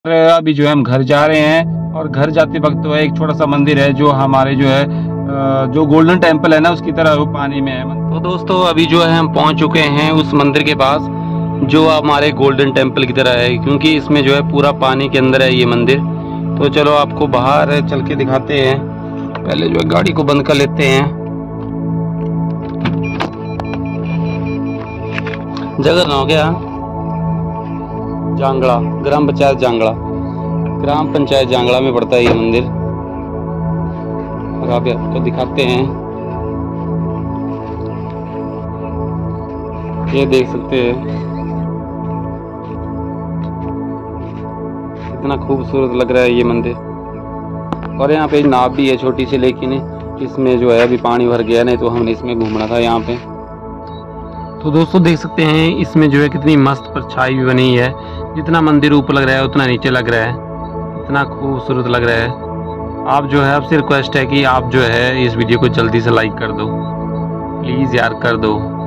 अभी जो है हम घर जा रहे हैं और घर जाते वक्त तो एक छोटा सा मंदिर है जो हमारे जो है जो गोल्डन टेम्पल है ना उसकी तरह वो पानी में है। तो दोस्तों अभी जो है हम पहुंच चुके हैं उस मंदिर के पास जो हमारे गोल्डन टेम्पल की तरह है, क्योंकि इसमें जो है पूरा पानी के अंदर है ये मंदिर। तो चलो आपको बाहर चल के दिखाते हैं। पहले जो है गाड़ी को बंद कर लेते हैं। जगह ना हो गया जांगड़ा, ग्राम पंचायत जांगड़ा, ग्राम पंचायत जांगड़ा में पड़ता है ये मंदिर। और आप आपको दिखाते हैं, ये देख सकते हैं कितना खूबसूरत लग रहा है ये मंदिर। और यहाँ पे नाव भी है छोटी सी, लेकिन इसमें जो है अभी पानी भर गया, नहीं तो हमने इसमें घूमना था यहाँ पे। तो दोस्तों देख सकते हैं इसमें जो है कितनी मस्त परछाई भी बनी है। जितना मंदिर ऊपर लग रहा है उतना नीचे लग रहा है, इतना खूबसूरत लग रहा है। आप जो है आपसे रिक्वेस्ट है कि आप जो है इस वीडियो को जल्दी से लाइक कर दो, प्लीज़ यार कर दो।